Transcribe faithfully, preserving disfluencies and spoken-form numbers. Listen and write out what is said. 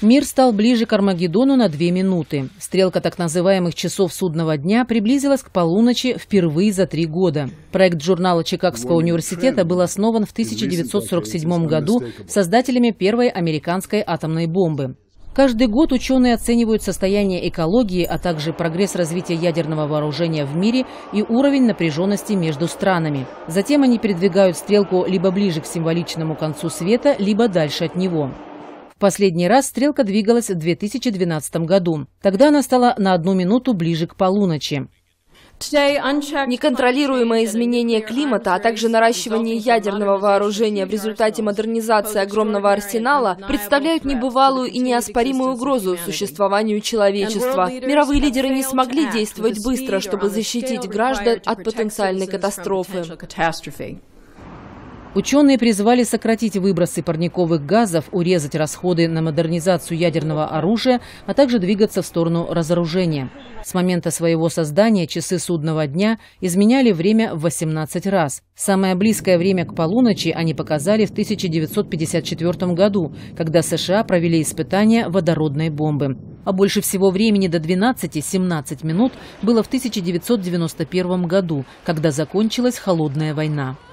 Мир стал ближе к Армагеддону на две минуты. Стрелка так называемых часов судного дня приблизилась к полуночи впервые за три года. Проект журнала Чикагского университета был основан в тысяча девятьсот сорок седьмом году создателями первой американской атомной бомбы. Каждый год ученые оценивают состояние экологии, а также прогресс развития ядерного вооружения в мире и уровень напряженности между странами. Затем они передвигают стрелку либо ближе к символичному концу света, либо дальше от него. В последний раз стрелка двигалась в две тысячи двенадцатом году. Тогда она стала на одну минуту ближе к полуночи. Неконтролируемое изменение климата, а также наращивание ядерного вооружения в результате модернизации огромного арсенала представляют небывалую и неоспоримую угрозу существованию человечества. Мировые лидеры не смогли действовать быстро, чтобы защитить граждан от потенциальной катастрофы. Ученые призвали сократить выбросы парниковых газов, урезать расходы на модернизацию ядерного оружия, а также двигаться в сторону разоружения. С момента своего создания часы судного дня изменяли время в восемнадцать раз. Самое близкое время к полуночи они показали в тысяча девятьсот пятьдесят четвёртом году, когда США провели испытания водородной бомбы. А больше всего времени до двенадцати — семнадцати минут было в тысяча девятьсот девяносто первом году, когда закончилась холодная война.